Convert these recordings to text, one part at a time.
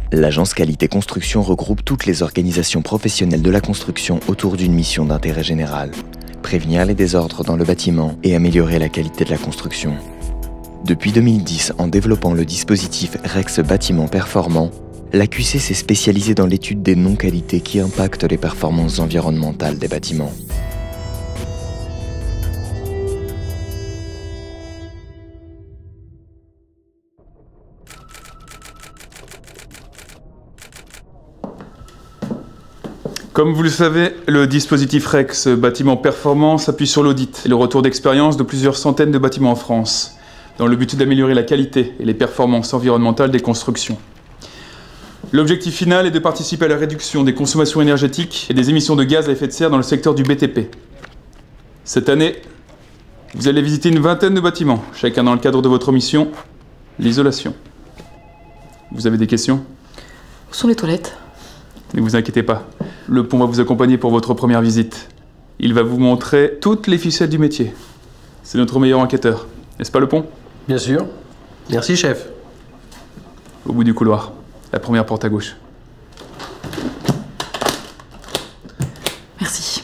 L'agence Qualité Construction regroupe toutes les organisations professionnelles de la construction autour d'une mission d'intérêt général. Prévenir les désordres dans le bâtiment et améliorer la qualité de la construction. Depuis 2010, en développant le dispositif REX Bâtiment Performant, l'AQC s'est spécialisée dans l'étude des non-qualités qui impactent les performances environnementales des bâtiments. Comme vous le savez, le dispositif REX Bâtiment Performant s'appuie sur l'audit et le retour d'expérience de plusieurs centaines de bâtiments en France, dans le but d'améliorer la qualité et les performances environnementales des constructions. L'objectif final est de participer à la réduction des consommations énergétiques et des émissions de gaz à effet de serre dans le secteur du BTP. Cette année, vous allez visiter une vingtaine de bâtiments, chacun dans le cadre de votre mission, l'isolation. Vous avez des questions? Où sont les toilettes? Ne vous inquiétez pas, le pont va vous accompagner pour votre première visite. Il va vous montrer toutes les ficelles du métier. C'est notre meilleur enquêteur, n'est-ce pas le pont? Bien sûr. Merci, chef. Au bout du couloir, la première porte à gauche. Merci.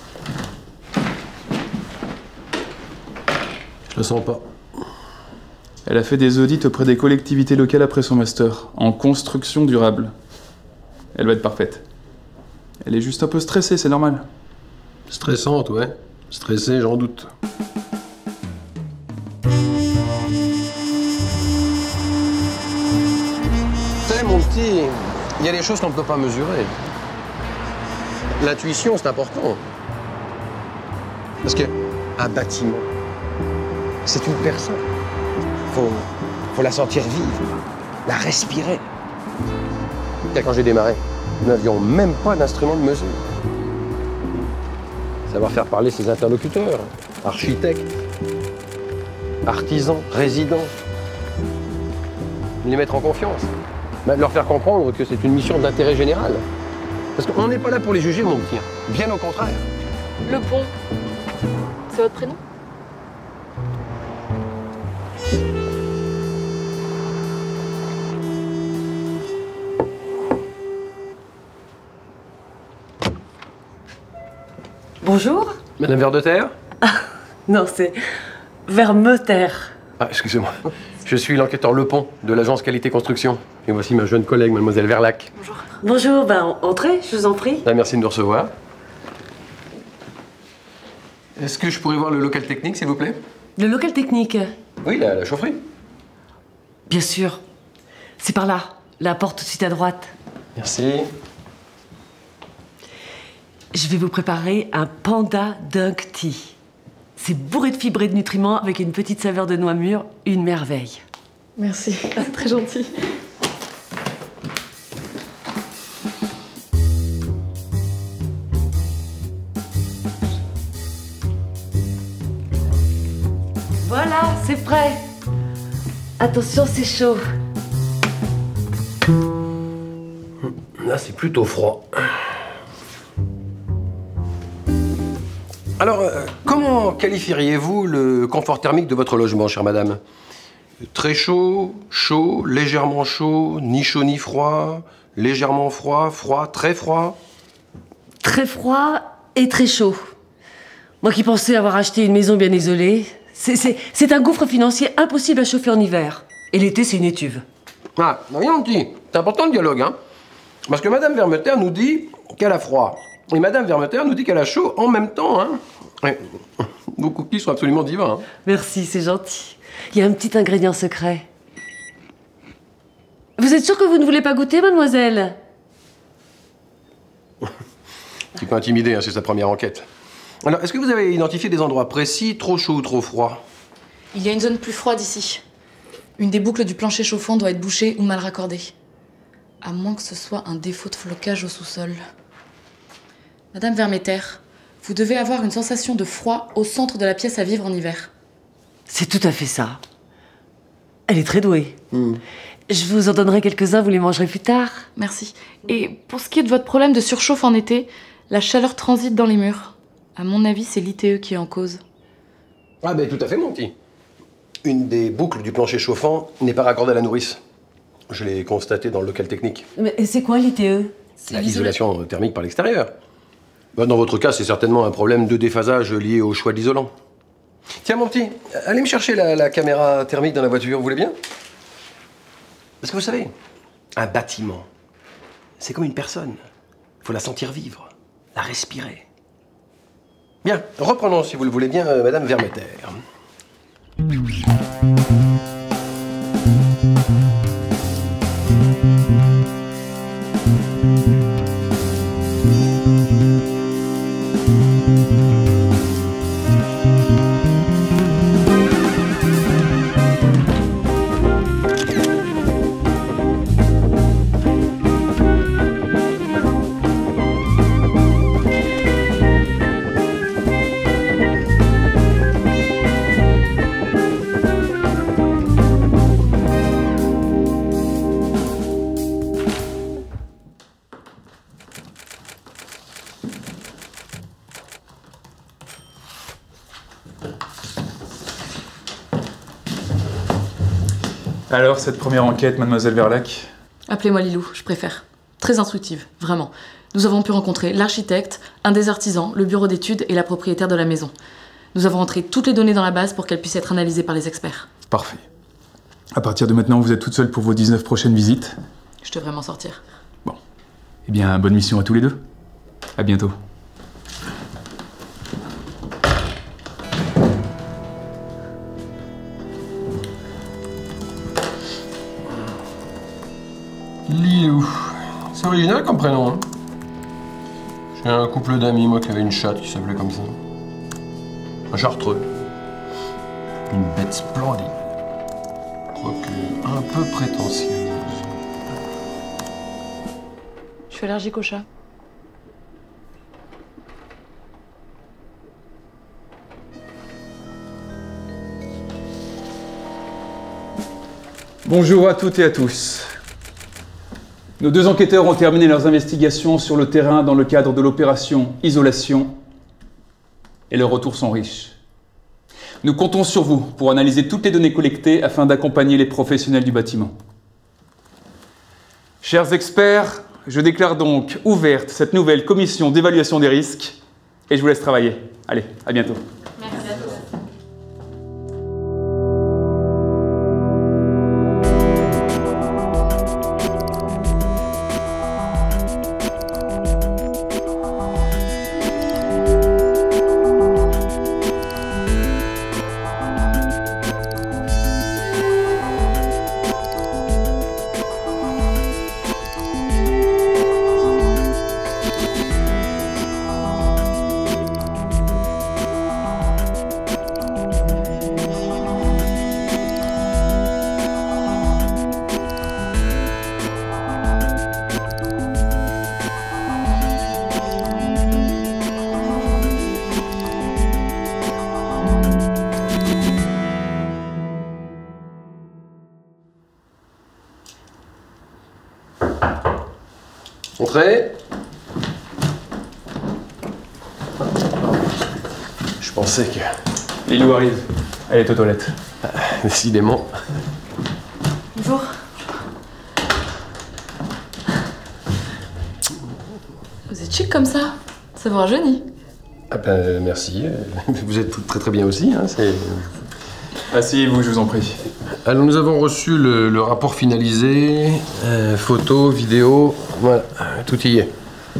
Je le sens pas. Elle a fait des audits auprès des collectivités locales après son master, en construction durable. Elle va être parfaite. Elle est juste un peu stressée, c'est normal. Stressante, ouais. Stressée, j'en doute. Tu sais, mon petit, il y a des choses qu'on ne peut pas mesurer. L'intuition, c'est important. Parce qu'un bâtiment, c'est une personne. Faut la sentir vivre, la respirer. Quand j'ai démarré, nous n'avions même pas d'instrument de mesure. Savoir faire parler ses interlocuteurs, architectes, artisans, résidents. Les mettre en confiance. Leur faire comprendre que c'est une mission d'intérêt général. Parce qu'on n'est pas là pour les juger, mon petit. Bien au contraire. Le pont, c'est votre prénom? Bonjour. Madame Verdeterre? Non, c'est Vermeter. Ah, excusez-moi. Je suis l'enquêteur Lepont de l'agence Qualité Construction. Et voici ma jeune collègue, mademoiselle Verlac. Bonjour. Bonjour, entrez, je vous en prie. Ah, merci de nous recevoir. Est-ce que je pourrais voir le local technique, s'il vous plaît? Le local technique? Oui, la chaufferie. Bien sûr. C'est par là, la porte tout de suite à droite. Merci. Je vais vous préparer un panda dunk tea. C'est bourré de fibres et de nutriments avec une petite saveur de noix mûre, une merveille. Merci, c'est très gentil. Voilà, c'est prêt. Attention, c'est chaud. Là, c'est plutôt froid. Alors, comment qualifieriez-vous le confort thermique de votre logement, chère madame? Très chaud, chaud, légèrement chaud, ni chaud ni froid, légèrement froid, froid, très froid? Très froid et très chaud. Moi qui pensais avoir acheté une maison bien isolée, c'est un gouffre financier impossible à chauffer en hiver. Et l'été, c'est une étuve. Ah, non, rien dit. C'est important le dialogue, hein. Parce que madame Vermeter nous dit qu'elle a froid. Et madame Vermeter nous dit qu'elle a chaud en même temps, hein. Ouais. Vos cookies sont absolument divins, hein. Merci, c'est gentil. Il y a un petit ingrédient secret. Vous êtes sûre que vous ne voulez pas goûter, mademoiselle? Un petit peu intimidé, hein, c'est sa première enquête. Alors, est-ce que vous avez identifié des endroits précis, trop chaud ou trop froid? Il y a une zone plus froide ici. Une des boucles du plancher chauffant doit être bouchée ou mal raccordée. À moins que ce soit un défaut de flocage au sous-sol. Madame Vermeter, vous devez avoir une sensation de froid au centre de la pièce à vivre en hiver. C'est tout à fait ça. Elle est très douée. Je vous en donnerai quelques-uns, vous les mangerez plus tard. Merci. Et pour ce qui est de votre problème de surchauffe en été, la chaleur transite dans les murs. À mon avis, c'est l'ITE qui est en cause. Ah ben tout à fait, mon petit. Une des boucles du plancher chauffant n'est pas raccordée à la nourrice. Je l'ai constaté dans le local technique. Mais c'est quoi l'ITE? L'isolation thermique par l'extérieur. Bah, dans votre cas, c'est certainement un problème de déphasage lié au choix de l'isolant. Tiens, mon petit, allez me chercher la caméra thermique dans la voiture, vous voulez bien? Parce que vous savez, un bâtiment, c'est comme une personne. Il faut la sentir vivre, la respirer. Bien, reprenons, si vous le voulez bien, Madame Vermeter. Alors, cette première enquête, mademoiselle Verlac? Appelez-moi Lilou, je préfère. Très instructive, vraiment. Nous avons pu rencontrer l'architecte, un des artisans, le bureau d'études et la propriétaire de la maison. Nous avons rentré toutes les données dans la base pour qu'elles puissent être analysées par les experts. Parfait. À partir de maintenant, vous êtes toute seule pour vos 19 prochaines visites. Je devrais m'en sortir. Bon. Eh bien, bonne mission à tous les deux. À bientôt. Lilou. C'est original comme prénom, hein. J'ai un couple d'amis, moi, qui avait une chatte qui s'appelait comme ça. Un chartreux. Une bête splendide. Quoique un peu prétentieuse. Je suis allergique au chat. Bonjour à toutes et à tous. Nos deux enquêteurs ont terminé leurs investigations sur le terrain dans le cadre de l'opération Isolation et leurs retours sont riches. Nous comptons sur vous pour analyser toutes les données collectées afin d'accompagner les professionnels du bâtiment. Chers experts, je déclare donc ouverte cette nouvelle commission d'évaluation des risques et je vous laisse travailler. Allez, à bientôt. Merci à tous. Entrez. Je pensais que... Lilou arrive. Elle est aux toilettes. Décidément. Bonjour. Vous êtes chic comme ça. Ça vous rajeunit. Ah ben, merci. Vous êtes toutes très très bien aussi, hein, c'est... Asseyez-vous, je vous en prie. Alors nous avons reçu le rapport finalisé, photos, vidéos, voilà, tout y est.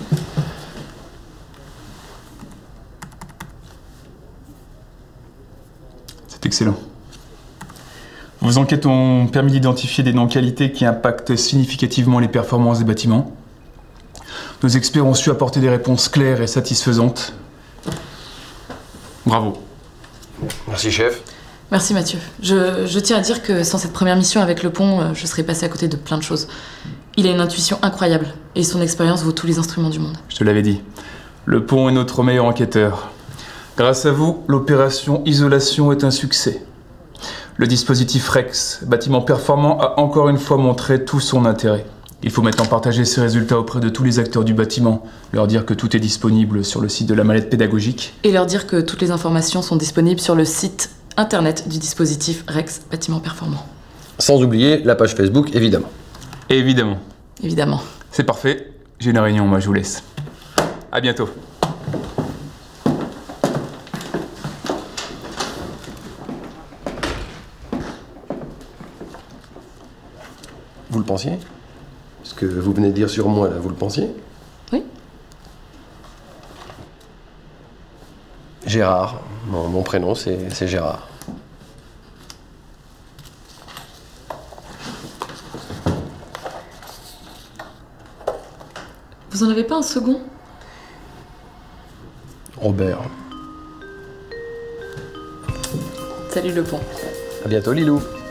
C'est excellent. Vos enquêtes ont permis d'identifier des non-qualités qui impactent significativement les performances des bâtiments. Nos experts ont su apporter des réponses claires et satisfaisantes. Bravo. Merci chef. Merci Mathieu. Je tiens à dire que sans cette première mission avec le pont, je serais passée à côté de plein de choses. Il a une intuition incroyable et son expérience vaut tous les instruments du monde. Je te l'avais dit. Le pont est notre meilleur enquêteur. Grâce à vous, l'opération Isolation est un succès. Le dispositif Rex, bâtiment performant, a encore une fois montré tout son intérêt. Il faut maintenant partager ces résultats auprès de tous les acteurs du bâtiment, leur dire que tout est disponible sur le site de la mallette pédagogique. Et leur dire que toutes les informations sont disponibles sur le site internet du dispositif Rex Bâtiment Performant. Sans oublier la page Facebook, évidemment. Évidemment. Évidemment. C'est parfait. J'ai une réunion, moi je vous laisse. À bientôt. Vous le pensiez? Ce que vous venez de dire sur moi, là, vous le pensiez? Oui. Gérard. Mon prénom, c'est Gérard. Vous en avez pas un second? Robert. Salut le pont. À bientôt, Lilou.